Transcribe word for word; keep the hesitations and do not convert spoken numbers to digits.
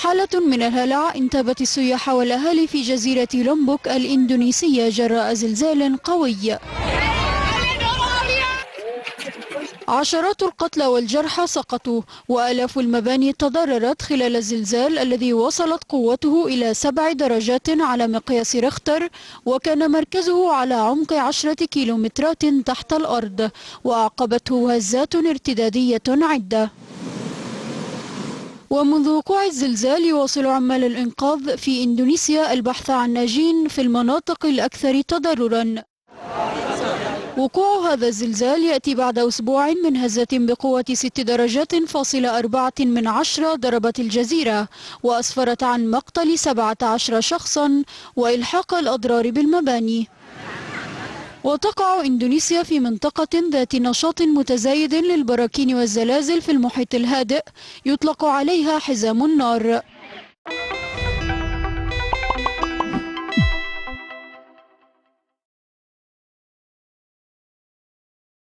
حالة من الهلع انتابت السياح والأهالي في جزيرة لومبوك الإندونيسية جراء زلزال قوي. عشرات القتلى والجرحى سقطوا وآلاف المباني تضررت خلال الزلزال الذي وصلت قوته إلى سبع درجات على مقياس ريختر، وكان مركزه على عمق عشرة كيلومترات تحت الأرض، وأعقبته هزات ارتدادية عدة. ومنذ وقوع الزلزال يواصل عمال الإنقاذ في إندونيسيا البحث عن ناجين في المناطق الأكثر تضررا. وقوع هذا الزلزال يأتي بعد أسبوع من هزة بقوة ست درجات فاصلة أربعة من عشرة ضربت الجزيرة، وأسفرت عن مقتل سبعة عشر شخصا وإلحاق الأضرار بالمباني. وتقع إندونيسيا في منطقة ذات نشاط متزايد للبراكين والزلازل في المحيط الهادئ، يطلق عليها حزام النار.